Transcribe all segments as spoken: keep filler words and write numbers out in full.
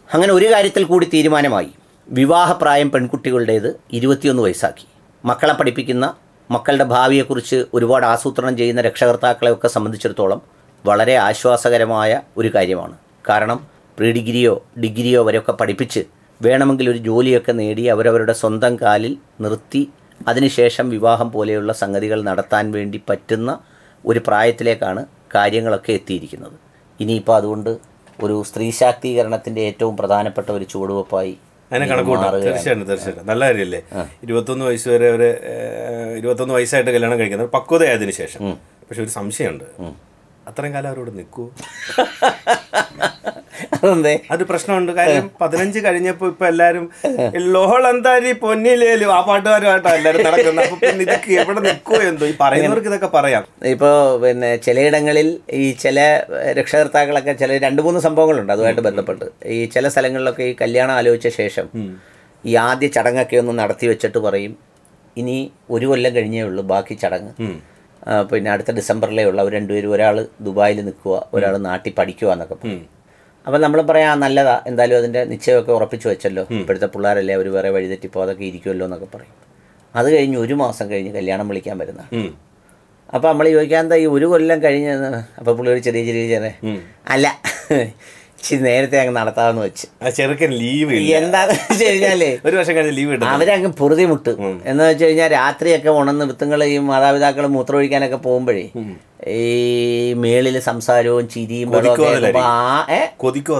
അങ്ങനെ ഒരു കാര്യത്തിൽ കൂടി തീരുമാനമായി. വിവാഹപ്രായം പെൺകുട്ടികളുടേത് ഇരുപത്തിയൊന്ന് വയസ്സാക്കി. മക്കളെ പഠിപ്പിക്കുന്ന, മക്കളുടെ ഭാവിയെക്കുറിച്ച് ഒരുപാട് ആസൂത്രണം ചെയ്യുന്ന രക്ഷകർത്താക്കളെയൊക്കെ സംബന്ധിച്ചിടത്തോളം വളരെ ആശ്വാസകരമായ ഒരു കാര്യമാണ്. കാരണം പ്രീ ഡിഗ്രിയോ ഡിഗ്രിയോ വരെയൊക്കെ പഠിപ്പിച്ച് വേണമെങ്കിൽ ഒരു ജോലിയൊക്കെ നേടി അവരവരുടെ സ്വന്തം കാലിൽ നിർത്തി അതിനുശേഷം വിവാഹം പോലെയുള്ള സംഗതികൾ നടത്താൻ വേണ്ടി പറ്റുന്ന ഒരു പ്രായത്തിലേക്കാണ് കാര്യങ്ങളൊക്കെ എത്തിയിരിക്കുന്നത്. ഇനിയിപ്പോൾ അതുകൊണ്ട് ഒരു സ്ത്രീ ശാക്തീകരണത്തിൻ്റെ ഏറ്റവും പ്രധാനപ്പെട്ട ഒരു ചുവടുവെപ്പായി അതിനെ കണക്കൂട്ടാം. തീർച്ചയായിട്ടും തീർച്ചയായിട്ടും നല്ല കാര്യമല്ലേ. ഇരുപത്തൊന്ന് വയസ്സ് വരെ അവർ ഇരുപത്തൊന്ന് വയസ്സായിട്ട് കല്യാണം കഴിക്കുന്നത് പക്വതയായതിനു ശേഷം. പക്ഷെ ഒരു സംശയമുണ്ട്, അത്രയും കാലം അവരോട് നിൽക്കുമോ? അതെന്തേ? അത് പ്രശ്നമുണ്ട്. കാര്യം പതിനഞ്ച് കഴിഞ്ഞപ്പോ ഇപ്പൊ എല്ലാരും ലോഹളന്താരി പൊന്നിലേലും ആ പാട്ടുകാരുമായിട്ടാണ് എല്ലാരും നടക്കുന്നത്. അപ്പൊ പിന്നെ ഇതൊക്കെ എവിടെ നിൽക്കുമോ എന്തോ. ഈ പറയുന്നവർക്ക് ഇതൊക്കെ പറയാം. ഇപ്പോൾ പിന്നെ ചിലയിടങ്ങളിൽ ഈ ചില രക്ഷകർത്താക്കളൊക്കെ ചില രണ്ട് മൂന്ന് സംഭവങ്ങളുണ്ട് അതുമായിട്ട് ബന്ധപ്പെട്ട്. ഈ ചില സ്ഥലങ്ങളിലൊക്കെ ഈ കല്യാണം ആലോചിച്ച ശേഷം ഈ ആദ്യ ചടങ്ങൊക്കെ ഒന്ന് നടത്തി വെച്ചിട്ട് പറയും ഇനി ഒരു കൊല്ലം കഴിഞ്ഞേ ഉള്ളൂ ബാക്കി ചടങ്ങ്, പിന്നെ അടുത്ത ഡിസംബറിലേ ഉള്ളൂ. അവർ രണ്ടുപേരും ഒരാൾ ദുബായിൽ നിൽക്കുക, ഒരാൾ നാട്ടിൽ പഠിക്കുക എന്നൊക്കെ പറയും. അപ്പം നമ്മൾ പറയാം നല്ലതാ, എന്തായാലും അതിൻ്റെ നിശ്ചയമൊക്കെ ഉറപ്പിച്ച് വെച്ചല്ലോ, ഇപ്പോഴത്തെ പിള്ളേരല്ലേ അവർ വേറെ വഴിതെറ്റിപ്പോൾ അതൊക്കെ ഇരിക്കുമല്ലോ എന്നൊക്കെ പറയും. അത് കഴിഞ്ഞ് ഒരു മാസം കഴിഞ്ഞ് കല്യാണം വിളിക്കാൻ വരുന്ന അപ്പോൾ നമ്മൾ ചോദിക്കാൻ എന്താ ഈ ഒരു കൊല്ലം കഴിഞ്ഞ്? അപ്പോൾ പുള്ളി ഒരു ചെറിയ ചെറിയ ചെറിയ അല്ല ഇച്ചിരി നേരത്തെ അങ്ങ് നടത്താമെന്ന് വെച്ച്. ചെറുക്കൻ ലീവ് എന്താന്ന് വെച്ച് കഴിഞ്ഞാലേ ഒരു വർഷം കഴിഞ്ഞ് ലീവ് കിട്ടും. അവരങ്ങ് പൊറുതി മുട്ട് എന്ന് വെച്ച് കഴിഞ്ഞാൽ രാത്രിയൊക്കെ ഉണർന്ന് വിത്തുങ്ങൾ ഈ മാതാപിതാക്കൾ മൂത്രമൊഴിക്കാനൊക്കെ പോകുമ്പോഴേ ഈ മേളിൽ സംസാരവും ചിരിയും കൊതിക്കോ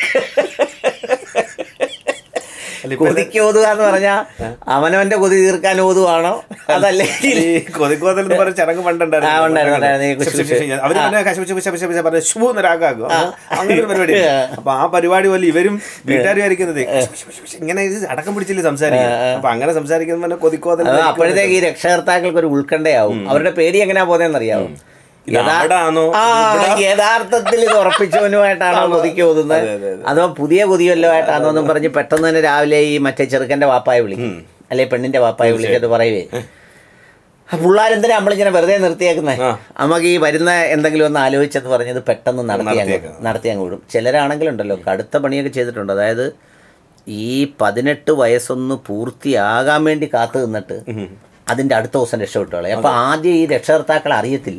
കൊതിക്ക് ഓതുക എന്ന് പറഞ്ഞാൽ അവനവന്റെ കൊതി തീർക്കാൻ ഓതുവാണോ അതല്ലെങ്കിൽ കൊതിക്കോതൽ ചടങ്ങ് പരിപാടി. അപ്പൊ ആ പരിപാടി പോലെ ഇവരും വീട്ടുകാരും ആയിരിക്കുന്നത് ഇങ്ങനെ അടക്കം പിടിച്ചില്ലേ സംസാരിക്കും. അപ്പൊ അങ്ങനെ സംസാരിക്കുന്ന കൊതിക്കോതൽ. അപ്പോഴത്തേക്ക് ഈ രക്ഷകർത്താക്കൾക്ക് ഒരു ഉത്കണ്ഠയാവും. അവരുടെ പേടി എങ്ങനെയാ പോകുന്നതെന്നറിയാവോ? യഥാർത്ഥത്തിൽ ഇത് ഉറപ്പിച്ചവനുമായിട്ടാണോ കൊതിക്ക് ഓതുന്നത് അതോ പുതിയ കൊതിയല്ലോ ആയിട്ടാണോ എന്നും പറഞ്ഞ് പെട്ടെന്ന് തന്നെ രാവിലെ ഈ മറ്റേ ചെറുക്കൻ്റെ വാപ്പായെ വിളിക്കും, അല്ലെ പെണ്ണിന്റെ വാപ്പായെ വിളിക്കത് പറയുവേ പിള്ളേരെന്തിനാ നമ്മളിങ്ങനെ വെറുതെ നിർത്തിയേക്കുന്നത്, നമുക്ക് ഈ വരുന്ന എന്തെങ്കിലും ഒന്ന് ആലോചിച്ചെന്ന് പറഞ്ഞത് പെട്ടെന്ന് നടത്തി അങ്ങ് നടത്തി അങ്ങ് വിടും. ചിലരാണെങ്കിലുണ്ടല്ലോ കടുത്ത പണിയൊക്കെ ചെയ്തിട്ടുണ്ട്. അതായത് ഈ പതിനെട്ട് വയസ്സൊന്ന് പൂർത്തിയാകാൻ വേണ്ടി കാത്തു നിന്നിട്ട് അതിൻ്റെ അടുത്ത ദിവസം രക്ഷപ്പെട്ടോളെ. അപ്പോൾ ആദ്യം ഈ രക്ഷകർത്താക്കൾ അറിയത്തില്ല.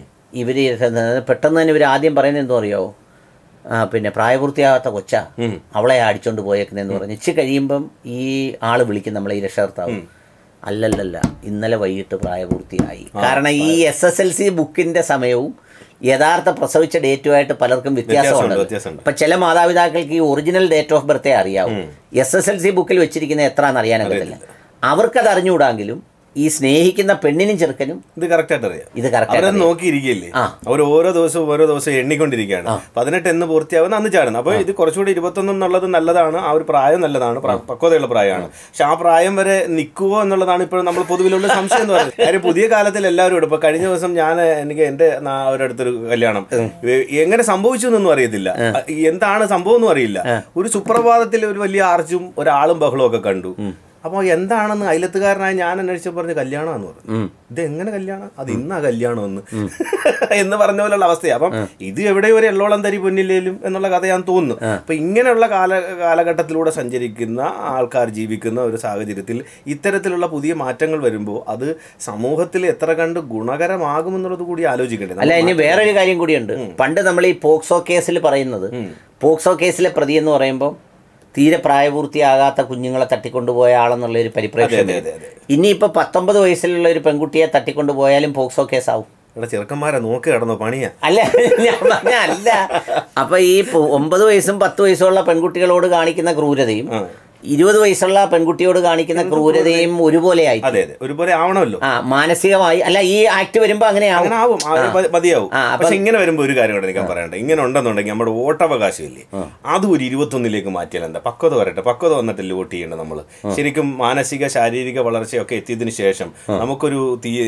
ഇവർ പെട്ടെന്ന് തന്നെ ഇവർ ആദ്യം പറയുന്നത് എന്തോ അറിയാവോ, പിന്നെ പ്രായപൂർത്തിയാകാത്ത കൊച്ച അവളെ അടിച്ചോണ്ട് പോയേക്കുന്നതെന്ന് പറഞ്ഞ് ഇച്ചി കഴിയുമ്പം ഈ ആള് വിളിക്കും നമ്മളെ ഈ രക്ഷകർത്താവ്, അല്ലല്ലല്ല ഇന്നലെ വൈകിട്ട് പ്രായപൂർത്തിയായി. കാരണം ഈ എസ് എസ് എൽ സി ബുക്കിൻ്റെ സമയവും യഥാർത്ഥ പ്രസവിച്ച ഡേറ്റുമായിട്ട് പലർക്കും വ്യത്യാസമുണ്ട്. അപ്പം ചില മാതാപിതാക്കൾക്ക് ഈ ഒറിജിനൽ ഡേറ്റ് ഓഫ് ബർത്തേ അറിയാവും, എസ് എസ് എൽ സി ബുക്കിൽ വെച്ചിരിക്കുന്നത് എത്രയാണെന്ന് അറിയാനൊക്കത്തില്ല. അവർക്കത് അറിഞ്ഞുകൂടാങ്കിലും ഈ സ്നേഹിക്കുന്ന പെണ്ണിനും ചെറുക്കനും ഇത് കറക്റ്റായിട്ട് അറിയാം. ഇത് കറക്റ്റ് നോക്കിയിരിക്കുകയല്ലേ, അവർ ഓരോ ദിവസവും ഓരോ ദിവസം എണ്ണിക്കൊണ്ടിരിക്കുകയാണ്. പതിനെട്ട് എന്ന് പൂർത്തിയാവുന്ന അന്ന് ചാടുന്നു. അപ്പോൾ ഇത് കുറച്ചുകൂടി ഇരുപത്തൊന്ന് എന്നുള്ളത് നല്ലതാണ്, ആ ഒരു പ്രായം നല്ലതാണ്, പക്വതയുള്ള പ്രായമാണ്. പക്ഷെ ആ പ്രായം വരെ നിൽക്കുമോ എന്നുള്ളതാണ് ഇപ്പോഴും നമ്മൾ പൊതുവിലുള്ള സംശയം എന്ന് പറയുന്നത്. കാര്യം പുതിയ കാലത്തിൽ എല്ലാവരും ഇടും. ഇപ്പൊ കഴിഞ്ഞ ദിവസം ഞാൻ എനിക്ക് എൻ്റെ ഒരിടത്തൊരു കല്യാണം എങ്ങനെ സംഭവിച്ചു എന്നൊന്നും അറിയത്തില്ല, എന്താണ് സംഭവം എന്നും അറിയില്ല. ഒരു സുപ്രഭാതത്തിൽ ഒരു വലിയ ആർച്ചും ഒരാളും ബഹളവും ഒക്കെ കണ്ടു. അപ്പോൾ എന്താണെന്ന് അയലത്തുകാരനായ ഞാൻ അന്വേഷിച്ചു പറഞ്ഞു കല്യാണമെന്ന് പറഞ്ഞു. ഇത് എങ്ങനെ കല്യാണം, അത് ഇന്നാ കല്യാണം എന്ന് എന്ന് പറഞ്ഞ പോലുള്ള അവസ്ഥയാണ്. അപ്പം ഇത് എവിടെ ഒരു എള്ളോളം തരി പൊന്നില്ലേലും എന്നുള്ള കഥ ഞാൻ തോന്നുന്നു. അപ്പൊ ഇങ്ങനെയുള്ള കാല കാലഘട്ടത്തിലൂടെ സഞ്ചരിക്കുന്ന ആൾക്കാർ ജീവിക്കുന്ന ഒരു സാഹചര്യത്തിൽ ഇത്തരത്തിലുള്ള പുതിയ മാറ്റങ്ങൾ വരുമ്പോൾ അത് സമൂഹത്തിൽ എത്ര കണ്ട് ഗുണകരമാകുമെന്നുള്ളത് കൂടി ആലോചിക്കേണ്ടത്. അല്ല, ഇനി വേറൊരു കാര്യം കൂടിയുണ്ട്. പണ്ട് നമ്മൾ ഈ പോക്സോ കേസിൽ പറയുന്നത്, പോക്സോ കേസിലെ പ്രതി എന്ന് പറയുമ്പോൾ തീരെ പ്രായപൂർത്തിയാകാത്ത കുഞ്ഞുങ്ങളെ തട്ടിക്കൊണ്ടുപോയ ആളെന്നുള്ളൊരു പരിപ്രേക്ഷ്യം. ഇനിയിപ്പോൾ പത്തൊമ്പത് വയസ്സിലുള്ള ഒരു പെൺകുട്ടിയെ തട്ടിക്കൊണ്ടുപോയാലും പോക്സോ കേസാവും. ചെറുക്കന്മാരെ നോക്കി കിടന്നോ പണിയാ? അല്ല, ഞാൻ പറഞ്ഞ അല്ല. അപ്പൊ ഈ ഒമ്പത് വയസ്സും പത്ത് വയസ്സുള്ള പെൺകുട്ടികളോട് കാണിക്കുന്ന ക്രൂരതയും ഇരുപത് വയസ്സുള്ള പെൺകുട്ടിയോട് കാണിക്കുന്ന ക്രൂരതയും ഒരുപോലെയായി. അതെ അതെ, ഒരുപോലെ ആവണമല്ലോ. ആ മാനസികമായി അല്ല, ഈ ആക്ട് വരുമ്പോ അങ്ങനെ ആവും മതിയാവും. പക്ഷെ ഇങ്ങനെ വരുമ്പോ ഒരു കാര്യം കൂടെ എനിക്ക് പറയണ്ടേ, ഇങ്ങനെ ഉണ്ടെന്നുണ്ടെങ്കിൽ നമ്മുടെ വോട്ടവകാശം ഇല്ലേ, അതും ഒരു ഇരുപത്തൊന്നിലേക്ക് മാറ്റിയാൽ എന്താ? പക്വത വരട്ടെ, പക്വത വന്നിട്ടല്ലേ വോട്ട് ചെയ്യേണ്ടത് നമ്മൾ. ശരിക്കും മാനസിക ശാരീരിക വളർച്ചയൊക്കെ എത്തിയതിനു ശേഷം നമുക്കൊരു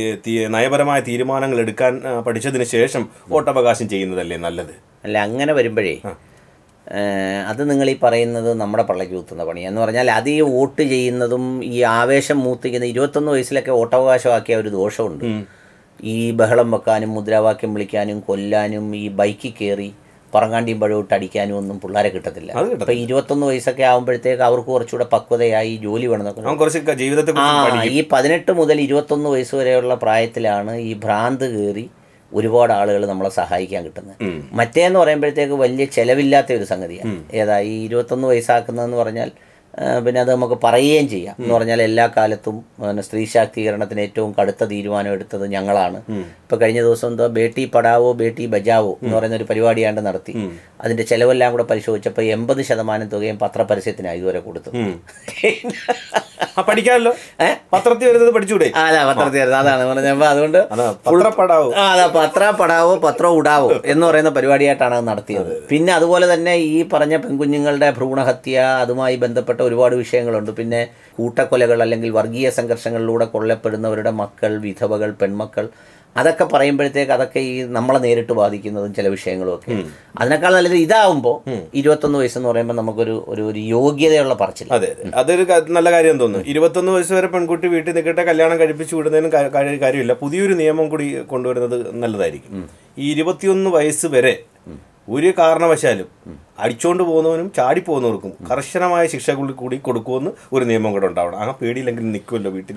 നയപരമായ തീരുമാനങ്ങൾ എടുക്കാൻ പഠിച്ചതിന് ശേഷം വോട്ടവകാശം ചെയ്യുന്നതല്ലേ നല്ലത്? അല്ല, അങ്ങനെ വരുമ്പോഴേ അത് നിങ്ങൾ ഈ പറയുന്നത് നമ്മുടെ പള്ളക്ക് കുത്തുന്ന പണി എന്ന് പറഞ്ഞാൽ അത് ഈ വോട്ട് ചെയ്യുന്നതും ഈ ആവേശം മൂത്തിക്കുന്ന ഇരുപത്തൊന്ന് വയസ്സിലൊക്കെ വോട്ടവകാശമാക്കിയ ഒരു ദോഷമുണ്ട്. ഈ ബഹളം വെക്കാനും മുദ്രാവാക്യം വിളിക്കാനും കൊല്ലാനും ഈ ബൈക്കിൽ കയറി പറങ്ങാണ്ടിയും പഴവിട്ട് അടിക്കാനും ഒന്നും പിള്ളേരെ കിട്ടത്തില്ല. ഇപ്പം ഇരുപത്തൊന്ന് വയസ്സൊക്കെ ആകുമ്പോഴത്തേക്ക് അവർക്ക് കുറച്ചുകൂടെ പക്വതയായി ജോലി വേണമെന്നൊക്കെ ജീവിതത്തെ ആ ഈ പതിനെട്ട് മുതൽ ഇരുപത്തൊന്ന് വയസ്സ് വരെയുള്ള പ്രായത്തിലാണ് ഈ ഭ്രാന്ത് കയറി ഒരുപാട് ആളുകൾ നമ്മളെ സഹായിക്കാൻ കിട്ടുന്നത്. മറ്റേന്ന് പറയുമ്പോഴത്തേക്ക് വലിയ ചിലവില്ലാത്ത ഒരു സംഗതിയാണ്. ഏതാ ഈ ഇരുപത്തൊന്ന് വയസ്സാക്കുന്നതെന്ന് പറഞ്ഞാൽ പിന്നെ അത് നമുക്ക് പറയുകയും ചെയ്യാം. എന്ന് പറഞ്ഞാൽ എല്ലാ കാലത്തും പിന്നെ സ്ത്രീ ശാക്തീകരണത്തിന് ഏറ്റവും കടുത്ത തീരുമാനം എടുത്തത് ഞങ്ങളാണ്. ഇപ്പൊ കഴിഞ്ഞ ദിവസം എന്തോ ബേട്ടി പഠാവോ ബേട്ടി ബജാവോ എന്ന് പറയുന്ന ഒരു പരിപാടിയാണ്ട് നടത്തി. അതിന്റെ ചെലവെല്ലാം കൂടെ പരിശോധിച്ചപ്പോൾ എൺപത് ശതമാനം തുകയും പത്രപരസ്യത്തിനാണ് ഇതുവരെ കൊടുത്തു. പഠിക്കാമല്ലോ, പത്രത്തിൽ വരുന്നത് പഠിച്ചൂടെ? അതാ പത്രത്തിൽ വരുന്നത്, അതാണ് പറഞ്ഞപ്പോ അതുകൊണ്ട് അതാ പത്ര പടാവോ പത്രം ഉടാവോ എന്ന് പറയുന്ന പരിപാടിയായിട്ടാണ് അത് നടത്തിയത്. പിന്നെ അതുപോലെ തന്നെ ഈ പറഞ്ഞ പെൺകുഞ്ഞുങ്ങളുടെ ഭ്രൂണഹത്യ, അതുമായി ബന്ധപ്പെട്ട ഒരുപാട് വിഷയങ്ങളുണ്ട്. പിന്നെ കൂട്ടക്കൊലകൾ അല്ലെങ്കിൽ വർഗീയ സംഘർഷങ്ങളിലൂടെ കൊല്ലപ്പെടുന്നവരുടെ മക്കൾ, വിധവകൾ, പെൺമക്കൾ, അതൊക്കെ പറയുമ്പോഴത്തേക്ക് അതൊക്കെ ഈ നമ്മളെ നേരിട്ട് ബാധിക്കുന്നതും ചില വിഷയങ്ങളും ഒക്കെ. അതിനേക്കാൾ നല്ലത് ഇതാവുമ്പോൾ ഇരുപത്തൊന്ന് വയസ്സെന്ന് പറയുമ്പോൾ നമുക്കൊരു ഒരു ഒരു യോഗ്യതയുള്ള പറച്ചില്ല. അതെ അതെ, അതൊരു നല്ല കാര്യം തോന്നുന്നു. ഇരുപത്തൊന്ന് വയസ്സ് വരെ പെൺകുട്ടി വീട്ടിൽ നിൽക്കട്ടെ, കല്യാണം കഴിപ്പിച്ചു വിടുന്നതിനും കാര്യമില്ല. പുതിയൊരു നിയമം കൂടി കൊണ്ടുവരുന്നത് നല്ലതായിരിക്കും. ഈ ഇരുപത്തിയൊന്ന് വയസ്സ് വരെ ഒരു കാരണവശാലും അടിച്ചോണ്ട് പോകുന്നവനും ചാടി പോകുന്നവർക്കും കർശനമായ ശിക്ഷ കൂടി കൊടുക്കുമെന്ന് ഒരു നിയമം കൂടെ ഉണ്ടാവണം. ആ പേടിയില്ലെങ്കിൽ നിൽക്കുമല്ലോ വീട്ടിൽ.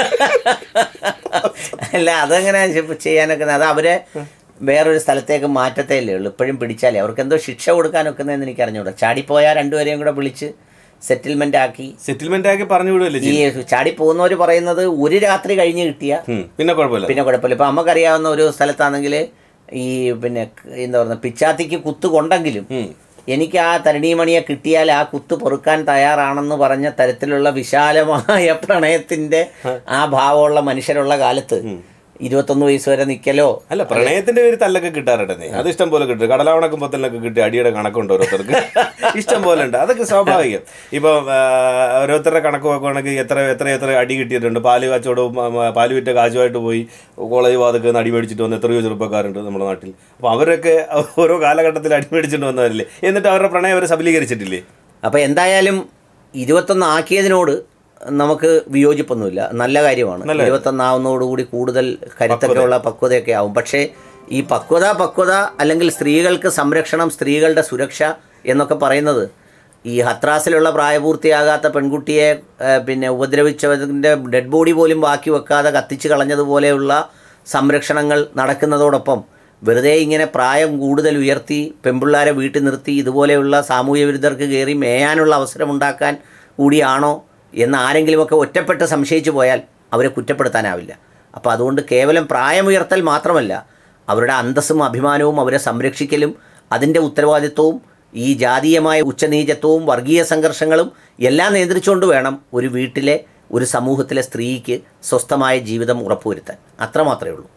അല്ല അതെങ്ങനെ ചെയ്യാനൊക്കെ, അത് അവരെ വേറൊരു സ്ഥലത്തേക്ക് മാറ്റത്തേ ഉള്ളൂ. ഇപ്പോഴും പിടിച്ചാലേ അവർക്ക് എന്തോ ശിക്ഷ കൊടുക്കാനൊക്കുന്നതെന്ന് എനിക്ക് അറിഞ്ഞൂടാ. ചാടിപ്പോയാൽ രണ്ടുപേരെയും കൂടെ വിളിച്ച് സെറ്റിൽമെന്റ് ആക്കി സെറ്റിൽമെന്റ് ആക്കി പറഞ്ഞു വിടുമല്ലേ. ഈ ചാടി പോകുന്നവർ പറയുന്നത് ഒരു രാത്രി കഴിഞ്ഞ് കിട്ടിയ പിന്നെ കുഴപ്പമില്ല പിന്നെ കുഴപ്പമില്ല. ഇപ്പൊ നമുക്കറിയാവുന്ന ഒരു സ്ഥലത്താണെങ്കിൽ ഈ പിന്നെ എന്താ പറയുക, പിച്ചാത്തിക്ക് കുത്ത് കൊണ്ടെങ്കിലും എനിക്ക് ആ തരണീമണിയെ കിട്ടിയാൽ ആ കുത്ത് പൊറുക്കാൻ തയ്യാറാണെന്ന് പറഞ്ഞ തരത്തിലുള്ള വിശാലമായ പ്രണയത്തിന്റെ ആ ഭാവമുള്ള മനുഷ്യരുള്ള കാലത്ത് ഇരുപത്തൊന്ന് വയസ്സ് വരെ നിൽക്കലോ. അല്ല, പ്രണയത്തിന്റെ പേര് തല്ലൊക്കെ കിട്ടാറുണ്ടെന്നേ, അത് ഇഷ്ടം പോലെ കിട്ടും. കടലാവണക്കും തല്ലൊക്കെ കിട്ടി അടിയുടെ കണക്കുണ്ട് ഓരോരുത്തർക്ക്, ഇഷ്ടം പോലെ ഉണ്ട്. അതൊക്കെ സ്വാഭാവികം. ഇപ്പൊ ഓരോരുത്തരുടെ കണക്ക് നോക്കുകയാണെങ്കിൽ എത്ര എത്ര എത്ര അടി കിട്ടിയിട്ടുണ്ട്. പാല് കച്ചവടവും പാല് വിറ്റ കാശുമായിട്ട് പോയി കോളേജ് വാതൊക്കെ അടി മേടിച്ചിട്ട് വന്ന എത്രയോ ചെറുപ്പക്കാരുണ്ട് നമ്മുടെ നാട്ടിൽ. അപ്പൊ അവരൊക്കെ ഓരോ കാലഘട്ടത്തിൽ അടി മേടിച്ചിട്ട് വന്നവരല്ലേ, എന്നിട്ട് അവരുടെ പ്രണയം അവരെ സബലീകരിച്ചിട്ടില്ലേ. അപ്പൊ എന്തായാലും ഇരുപത്തൊന്ന് ആക്കിയതിനോട് നമുക്ക് വിയോജിപ്പൊന്നുമില്ല, നല്ല കാര്യമാണ്. ഇരുപത്തൊന്നാവുന്നതോടുകൂടി കൂടുതൽ കരുത്തൊക്കെയുള്ള പക്വതയൊക്കെ ആവും. പക്ഷേ ഈ പക്വത പക്വത അല്ലെങ്കിൽ സ്ത്രീകൾക്ക് സംരക്ഷണം, സ്ത്രീകളുടെ സുരക്ഷ എന്നൊക്കെ പറയുന്നത് ഈ ഹത്രാസിലുള്ള പ്രായപൂർത്തിയാകാത്ത പെൺകുട്ടിയെ പിന്നെ ഉപദ്രവിച്ചതിൻ്റെ ഡെഡ് ബോഡി പോലും ബാക്കി വെക്കാതെ കത്തിച്ച് കളഞ്ഞതുപോലെയുള്ള സംരക്ഷണങ്ങൾ നടക്കുന്നതോടൊപ്പം വെറുതെ ഇങ്ങനെ പ്രായം കൂടുതൽ ഉയർത്തി പെൺപിള്ളാരെ വീട്ടിൽ നിർത്തി ഇതുപോലെയുള്ള സാമൂഹ്യ വിരുദ്ധർക്ക് കയറി മേയാനുള്ള അവസരമുണ്ടാക്കാൻ കൂടിയാണോ എന്ന് ആരെങ്കിലുമൊക്കെ ഒറ്റപ്പെട്ട് സംശയിച്ചു പോയാൽ അവരെ കുറ്റപ്പെടുത്താനാവില്ല. അപ്പോൾ അതുകൊണ്ട് കേവലം പ്രായമുയർത്തൽ മാത്രമല്ല, അവരുടെ അന്തസ്സും അഭിമാനവും അവരെ സംരക്ഷിക്കലും അതിൻ്റെ ഉത്തരവാദിത്വവും ഈ ജാതീയമായ ഉച്ചനീചത്വവും വർഗീയ സംഘർഷങ്ങളും എല്ലാം നിയന്ത്രിച്ചുകൊണ്ട് വേണം ഒരു വീട്ടിലെ ഒരു സമൂഹത്തിലെ സ്ത്രീക്ക് സ്വസ്ഥമായ ജീവിതം ഉറപ്പുവരുത്താൻ. അത്രമാത്രമേ ഉള്ളൂ.